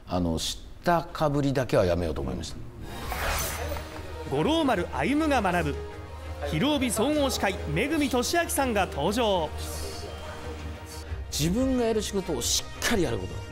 知ったかぶりだけはやめようと思いました。 五郎丸歩が学ぶひるおび総合司会恵俊明さんが登場。 自分がやる仕事をしっかりやること。